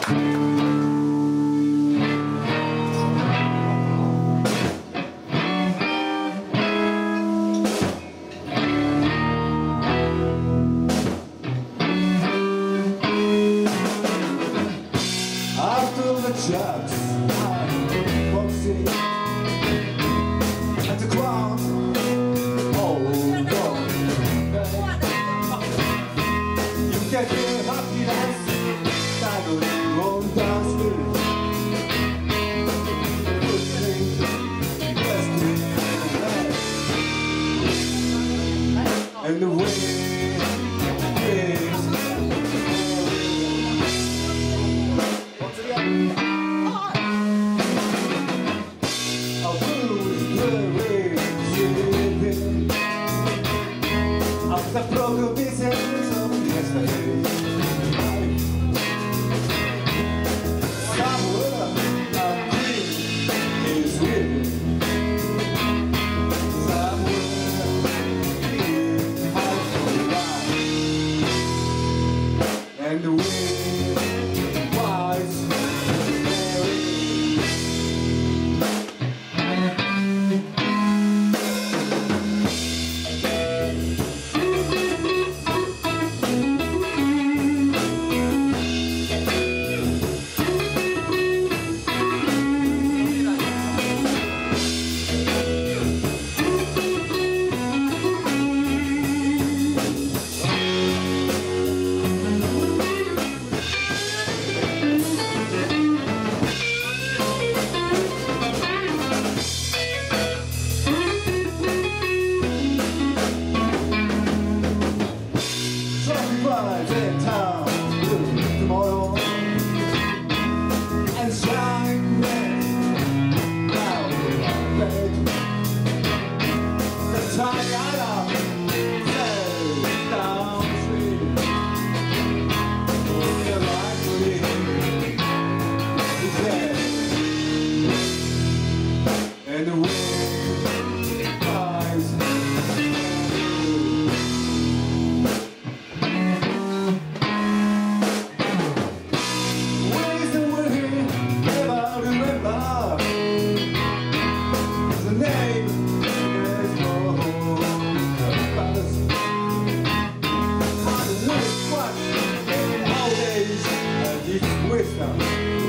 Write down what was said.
After the chucks, I'm boxing at the ground. Oh no, you get your happiness, that only won't dance with. Good thing, best thing, and the way is. After broken pieces of yesterday, somewhere a dream is with me. Somewhere in house of life, and the wind wise. In town tomorrow and shine down in bed. The Tayana sails downstream. The likely is dead, and the wind cries. Wisdom.